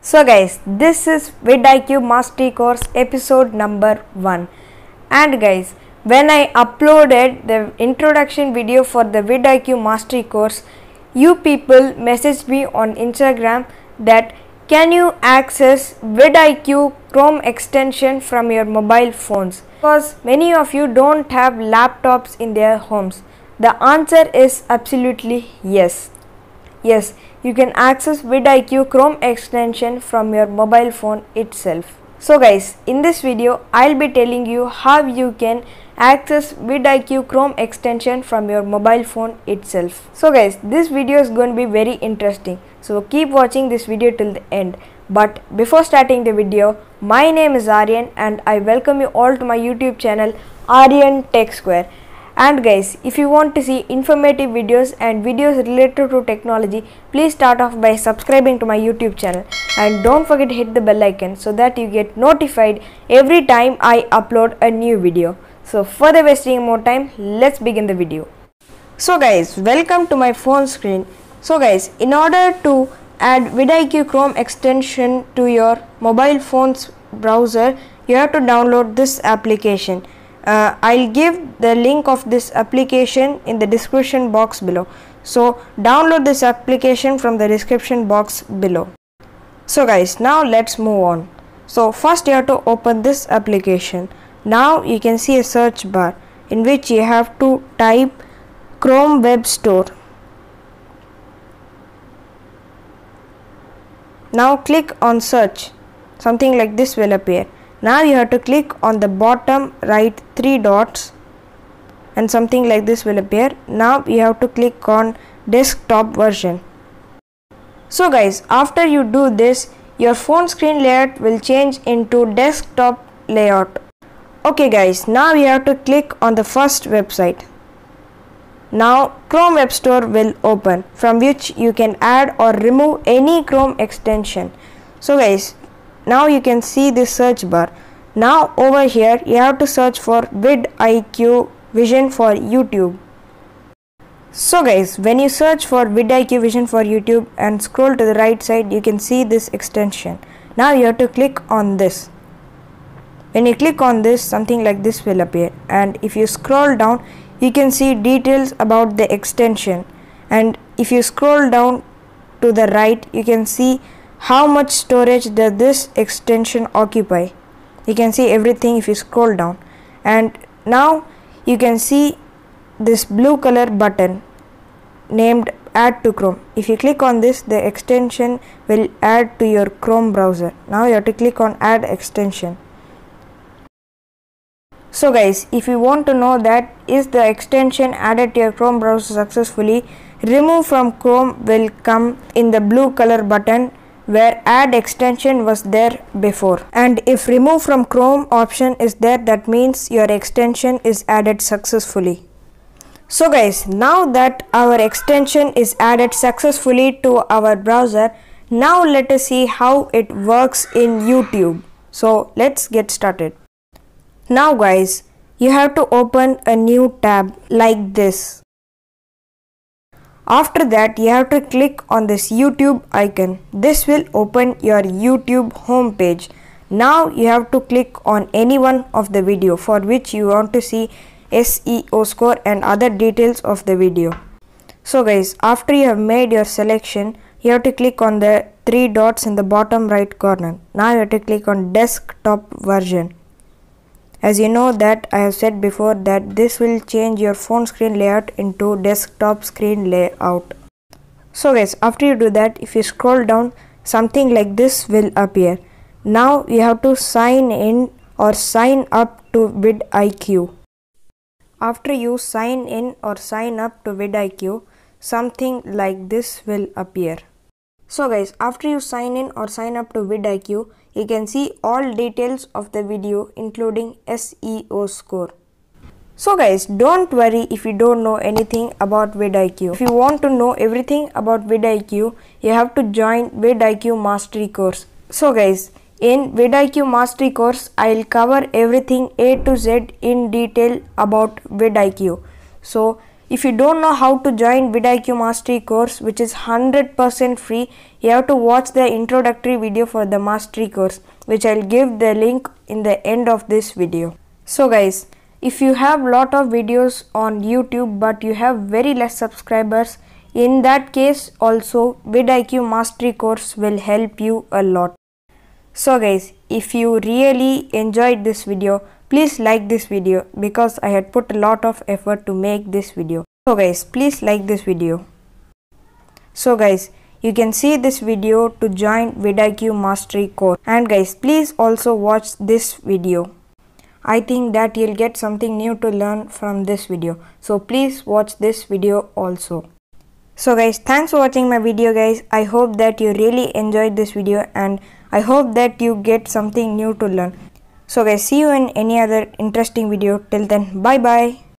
So guys, this is vidIQ Mastery Course episode number 1. And guys, when I uploaded the introduction video for the vidIQ Mastery Course, you people messaged me on Instagram that can you access vidIQ Chrome extension from your mobile phones? Because many of you don't have laptops in their homes. The answer is absolutely yes. Yes, you can access vidIQ Chrome extension from your mobile phone itself. So guys, in this video, I'll be telling you how you can access vidIQ Chrome extension from your mobile phone itself. So guys, this video is going to be very interesting. So keep watching this video till the end. But before starting the video, my name is Aryan and I welcome you all to my YouTube channel Aryan Tech Square. And guys, if you want to see informative videos and videos related to technology, please start off by subscribing to my YouTube channel and don't forget to hit the bell icon so that you get notified every time I upload a new video. So further wasting more time, let's begin the video. So guys, welcome to my phone screen. So guys, in order to add vidIQ Chrome extension to your mobile phone's browser, you have to download this application. I'll give the link of this application in the description box below. So download this application from the description box below. So guys, now let's move on. So first you have to open this application. Now you can see a search bar in which you have to type Chrome Web Store. Now click on search. Something like this will appear. Now you have to click on the bottom right 3 dots and something like this will appear. Now you have to click on desktop version. So guys, after you do this, your phone screen layout will change into desktop layout. Okay guys, now you have to click on the first website. Now Chrome Web Store will open, from which you can add or remove any Chrome extension. So guys, now you can see this search bar. Now over here you have to search for vidIQ Vision for YouTube. So guys, when you search for vidIQ Vision for YouTube and scroll to the right side, you can see this extension. Now you have to click on this. When you click on this, something like this will appear, and if you scroll down, you can see details about the extension, and if you scroll down to the right, you can see how much storage does this extension occupy. You can see everything if you scroll down, and now you can see this blue color button named Add to Chrome. If you click on this, the extension will add to your Chrome browser. Now you have to click on Add Extension. So guys, if you want to know that is the extension added to your Chrome browser successfully, Remove from Chrome will come in the blue color button where Add Extension was there before. And if Remove from Chrome option is there, that means your extension is added successfully. So guys, now that our extension is added successfully to our browser, now let us see how it works in YouTube. So let's get started. Now guys, you have to open a new tab like this. After that, you have to click on this YouTube icon. This will open your YouTube home page. Now you have to click on any one of the video for which you want to see SEO score and other details of the video. So guys, after you have made your selection, you have to click on the 3 dots in the bottom right corner. Now you have to click on desktop version. As you know that I have said before that this will change your phone screen layout into desktop screen layout. So guys, after you do that, if you scroll down, something like this will appear. Now you have to sign in or sign up to vidIQ. After you sign in or sign up to vidIQ, something like this will appear. So guys, after you sign in or sign up to vidIQ, you can see all details of the video including SEO score. So guys, don't worry if you don't know anything about vidIQ. If you want to know everything about vidIQ, you have to join vidIQ Mastery Course. So guys, in vidIQ Mastery Course, I'll cover everything A to Z in detail about vidIQ. So If you don't know how to join vidIQ Mastery course, which is 100% free, you have to watch the introductory video for the Mastery course, which I'll give the link in the end of this video. So guys, if you have lot of videos on YouTube but you have very less subscribers, in that case also vidIQ Mastery course will help you a lot. So guys, if you really enjoyed this video, please like this video because I had put a lot of effort to make this video. So guys, please like this video. So guys, you can see this video to join vidIQ Mastery course. And guys, please also watch this video. I think that you'll get something new to learn from this video. So please watch this video also. So guys, thanks for watching my video guys. I hope that you really enjoyed this video and I hope that you get something new to learn. So guys, see you in any other interesting video. Till then, bye bye.